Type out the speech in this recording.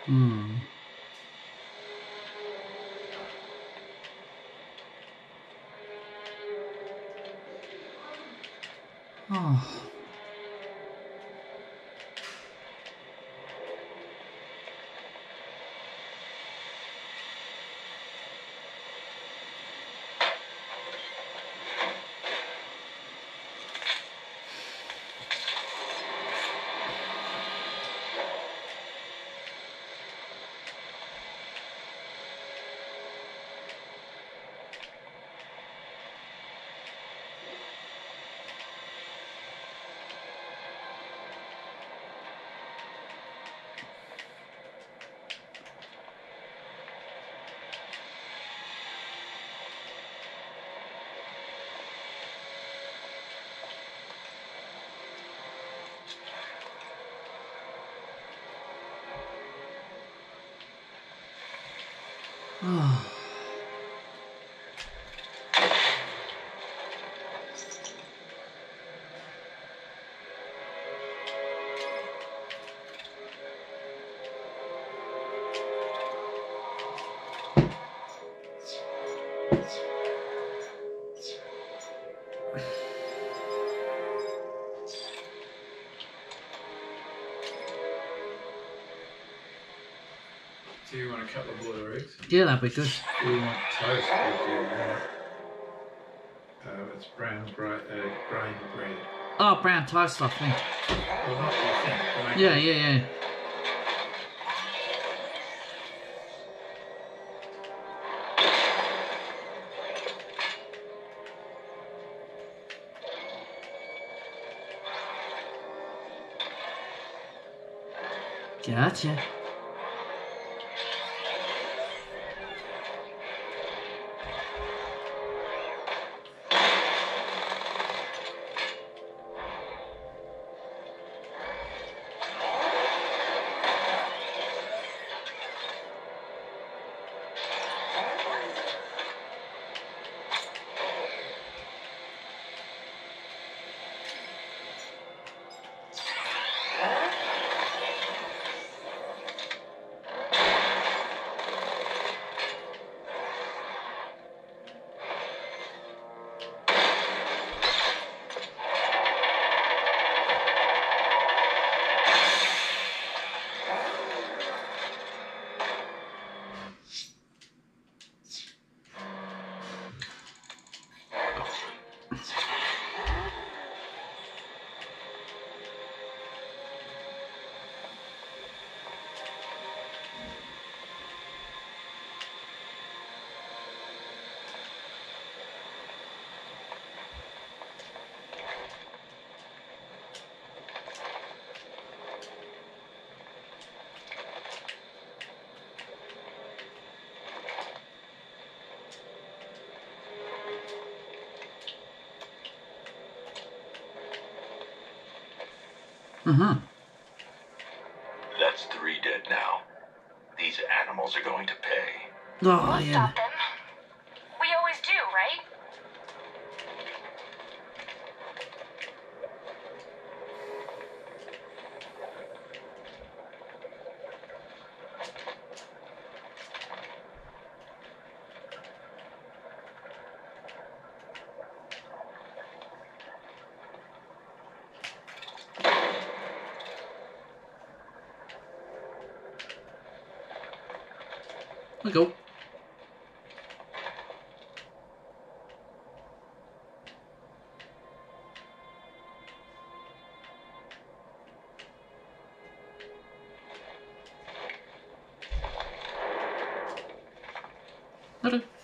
Hmm. Oh. Oh. Do you want a couple of border eggs? Yeah, that'd be good. Do you want toast with your it's brown grain bread. Oh, brown toast, I think. Well, not you think. Right? Yeah. Gotcha. Mm-hmm. That's 3 dead now. These animals are going to pay. Oh, We'll yeah. stop them. We always do, right? We go. Hello.